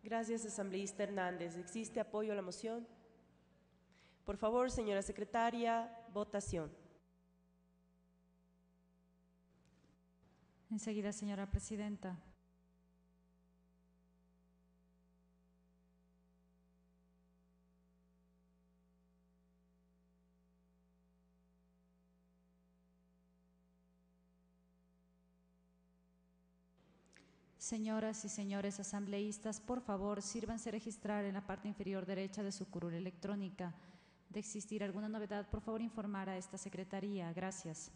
Gracias, asambleísta Hernández. ¿Existe apoyo a la moción? Por favor, señora secretaria, votación. Enseguida, señora presidenta. Señoras y señores asambleístas, por favor, sírvanse registrar en la parte inferior derecha de su curul electrónica. De existir alguna novedad, por favor, informar a esta secretaría. Gracias.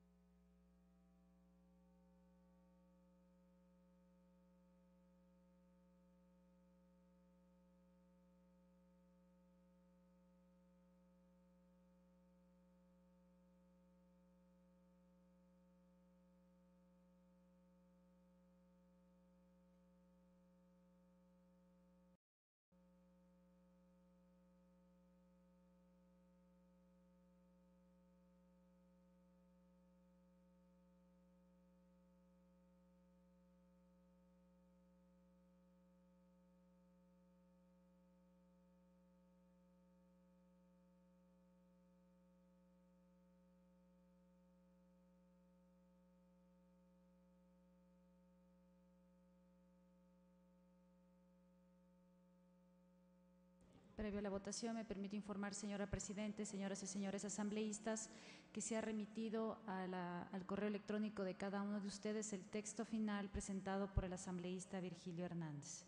Previo a la votación, me permite informar, señora Presidente, señoras y señores asambleístas, que se ha remitido al correo electrónico de cada uno de ustedes el texto final presentado por el asambleísta Virgilio Hernández.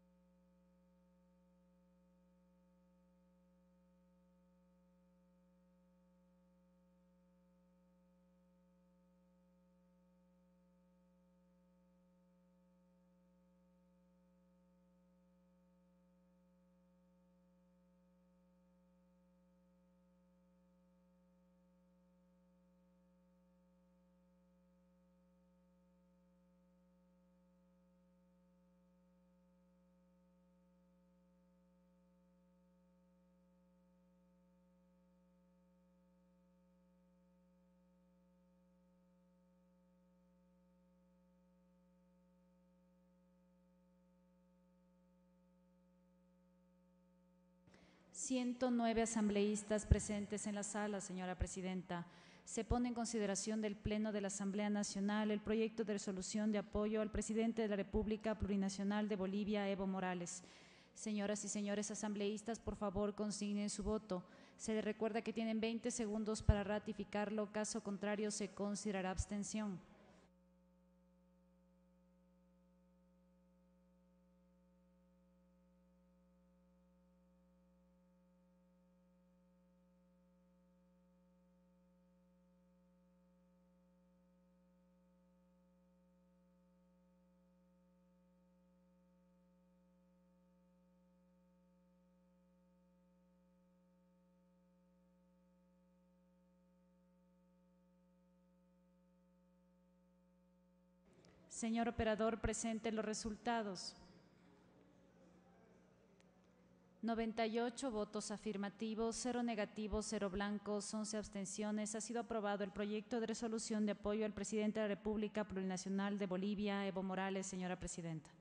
«109 asambleístas presentes en la sala, señora presidenta. Se pone en consideración del Pleno de la Asamblea Nacional el proyecto de resolución de apoyo al presidente de la República Plurinacional de Bolivia, Evo Morales. Señoras y señores asambleístas, por favor, consignen su voto. Se les recuerda que tienen 20 segundos para ratificarlo. Caso contrario, se considerará abstención». Señor operador, presente los resultados. 98 votos afirmativos, 0 negativos, 0 blancos, 11 abstenciones. Ha sido aprobado el proyecto de resolución de apoyo al presidente de la República Plurinacional de Bolivia, Evo Morales, señora presidenta.